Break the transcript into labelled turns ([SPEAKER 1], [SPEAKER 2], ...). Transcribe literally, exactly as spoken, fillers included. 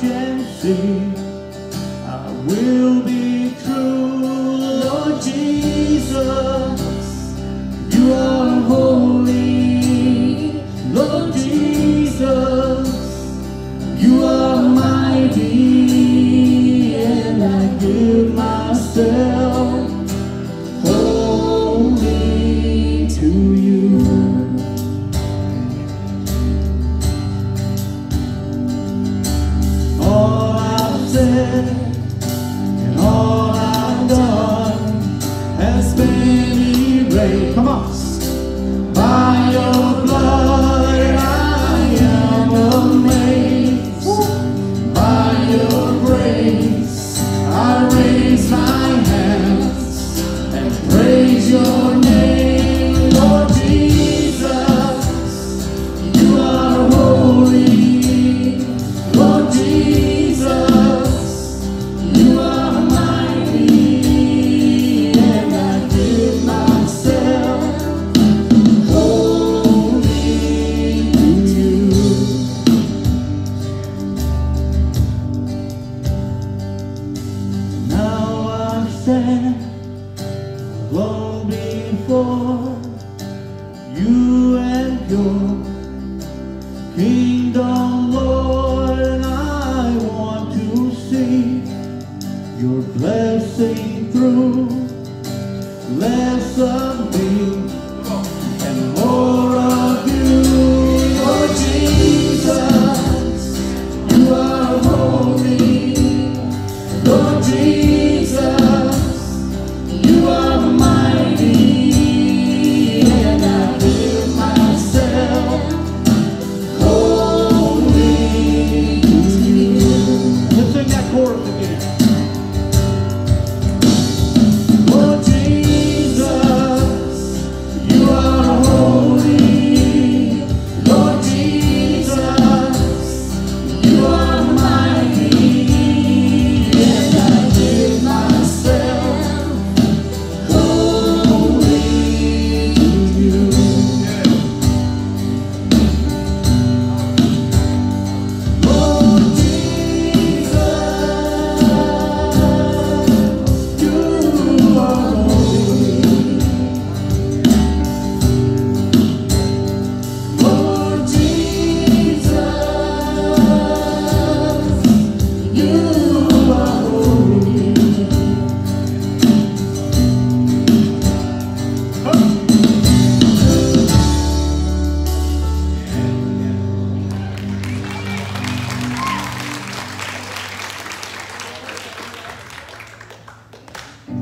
[SPEAKER 1] watch and see. I will be true, Lord Jesus. You are holy, Lord Jesus. You are mighty, and I give myself wholly to you. All I've said and all I've done has been erased. Come on. By your blood I am amazed. By your grace I raise my hands and praise your name, Lord Jesus. You are holy, Lord Jesus. You are mighty, and I give myself wholly to you. Now I stand alone before you and your kingdom, Lord, and I want to see your blessing through. Bless us.